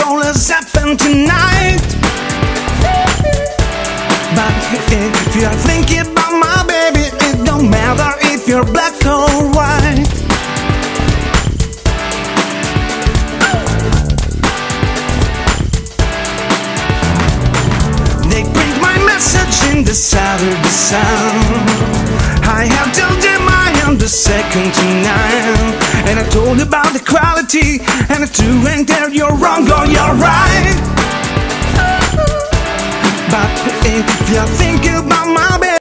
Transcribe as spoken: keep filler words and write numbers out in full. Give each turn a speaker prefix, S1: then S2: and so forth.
S1: always happen tonight. But if you're thinking about my baby, it don't matter if you're black or white. They print my message in the Saturday Sun. I have told them I am the second to none, and I told about equality, and it's true ain't there you're wrong or you're right. But if you're thinking about my baby,